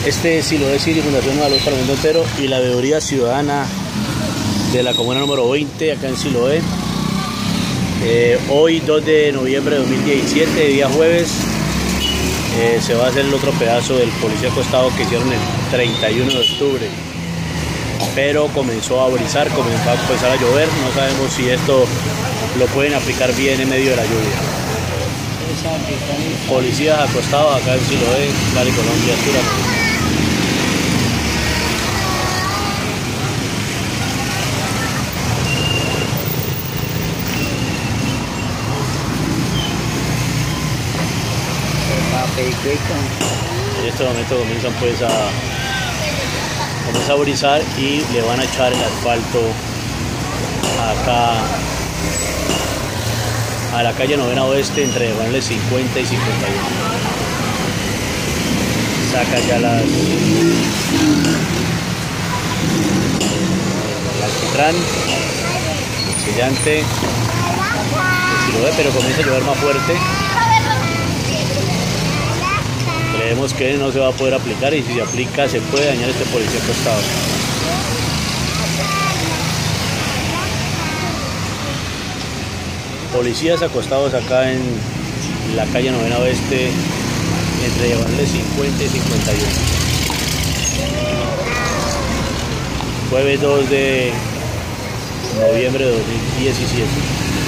Este es Siloé City, Fundación Nueva Luz para el Mundo Entero, y la veeduría ciudadana de la comuna número 20, acá en Siloé. Hoy, 2 de noviembre de 2017, día jueves, se va a hacer el otro pedazo del policía acostado que hicieron el 31 de octubre. Pero comenzó a brizar, comenzó a empezar a llover. No sabemos si esto lo pueden aplicar bien en medio de la lluvia. Policías acostados acá en Siloé, Cali, Colombia, Sur. En este momento comienzan pues a brizar y le van a echar el asfalto acá a la calle Novena Oeste entre 50 y 51. Saca ya el alquitrán, el sellante, si lo ve, pero comienza a llover más fuerte. Creemos que no se va a poder aplicar, y si se aplica se puede dañar este policía acostado. Policías acostados acá en la calle Novena Oeste entre diagonales 50 y 51. Jueves 2 de noviembre de 2017.